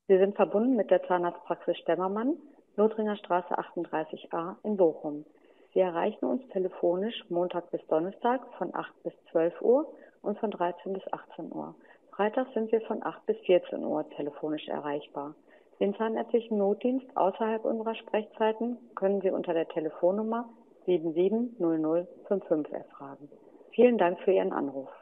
Sie sind verbunden mit der Zahnarztpraxis Stemmermann, Lothringer Straße 38a in Bochum. Sie erreichen uns telefonisch Montag bis Donnerstag von 8 bis 12 Uhr und von 13 bis 18 Uhr. Freitag sind wir von 8 bis 14 Uhr telefonisch erreichbar. Den zahnärztlichen Notdienst außerhalb unserer Sprechzeiten können Sie unter der Telefonnummer 770055 erfragen. Vielen Dank für Ihren Anruf.